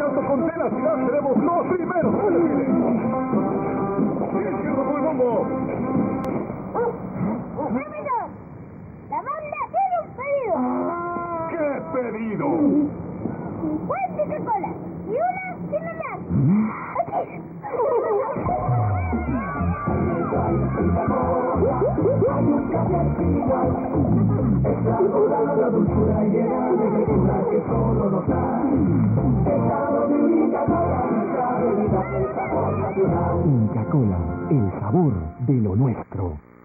Tanto con tenacidad seremos los primeros en el desfile. ¿Quién que robó el bombo? ¡Rápido! ¡La banda tiene un pedido! ¿Qué pedido? ¡Un Coca-Cola! ¡Y una sin hablar! Hay un café sin igual, es la dulzura y llena de frescura que solo nos da. Esta única cola, nuestra bebida, el sabor nacional. Inca Cola, el sabor de lo nuestro.